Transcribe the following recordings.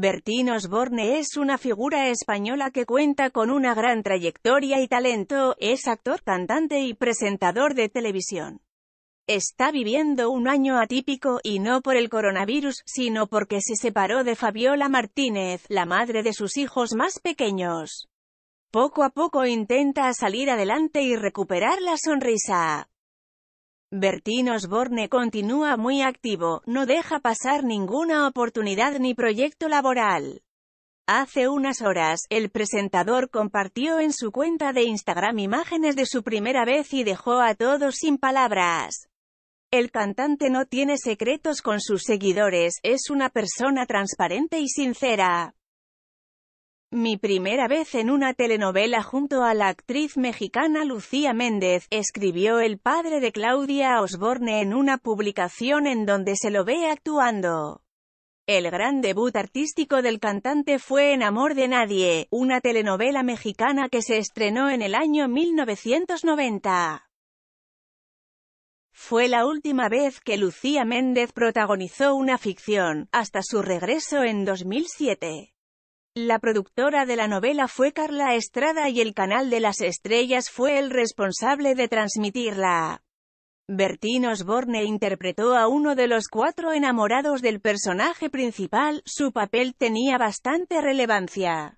Bertín Osborne es una figura española que cuenta con una gran trayectoria y talento. Es actor, cantante y presentador de televisión. Está viviendo un año atípico, y no por el coronavirus, sino porque se separó de Fabiola Martínez, la madre de sus hijos más pequeños. Poco a poco intenta salir adelante y recuperar la sonrisa. Bertín Osborne continúa muy activo, no deja pasar ninguna oportunidad ni proyecto laboral. Hace unas horas, el presentador compartió en su cuenta de Instagram imágenes de su primera vez y dejó a todos sin palabras. El cantante no tiene secretos con sus seguidores, es una persona transparente y sincera. Mi primera vez en una telenovela junto a la actriz mexicana Lucía Méndez, escribió el padre de Claudia Osborne en una publicación en donde se lo ve actuando. El gran debut artístico del cantante fue en Amor de Nadie, una telenovela mexicana que se estrenó en el año 1990. Fue la última vez que Lucía Méndez protagonizó una ficción, hasta su regreso en 2007. La productora de la novela fue Carla Estrada y el Canal de las Estrellas fue el responsable de transmitirla. Bertín Osborne interpretó a uno de los 4 enamorados del personaje principal. Su papel tenía bastante relevancia.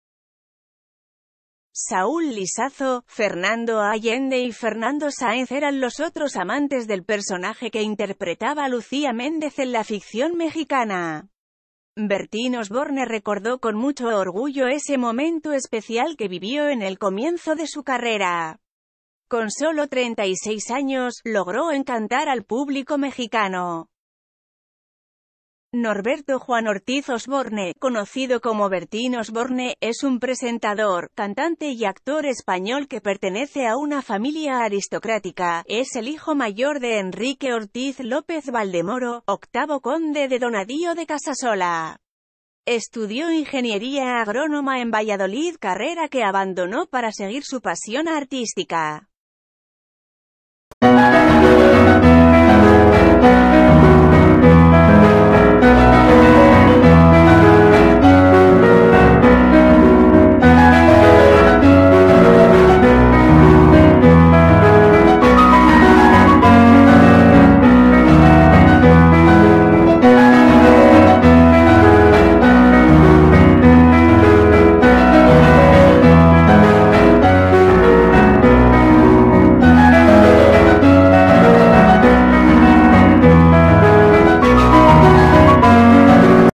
Saúl Lizazo, Fernando Allende y Fernando Sáenz eran los otros amantes del personaje que interpretaba Lucía Méndez en la ficción mexicana. Bertín Osborne recordó con mucho orgullo ese momento especial que vivió en el comienzo de su carrera. Con solo 36 años, logró encantar al público mexicano. Norberto Juan Ortiz Osborne, conocido como Bertín Osborne, es un presentador, cantante y actor español que pertenece a una familia aristocrática. Es el hijo mayor de Enrique Ortiz López Valdemoro, octavo conde de Donadío de Casasola. Estudió ingeniería agrónoma en Valladolid, carrera que abandonó para seguir su pasión artística.